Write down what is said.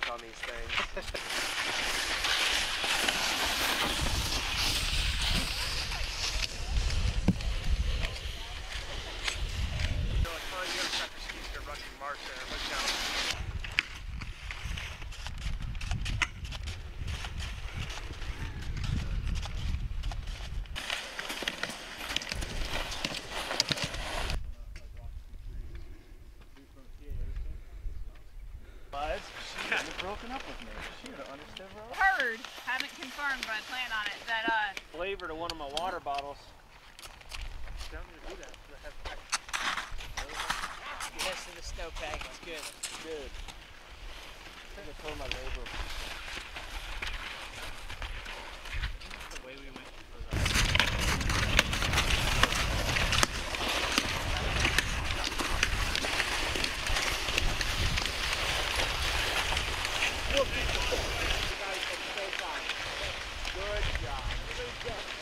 on these things. Broken up with me. She would have understood. Heard, haven't confirmed, but I plan on it. That flavor to one of my water bottles. Don't need to do that. Yes, to the snowpack. It's good. It's good. I think I told my labor. The way we went for Good job.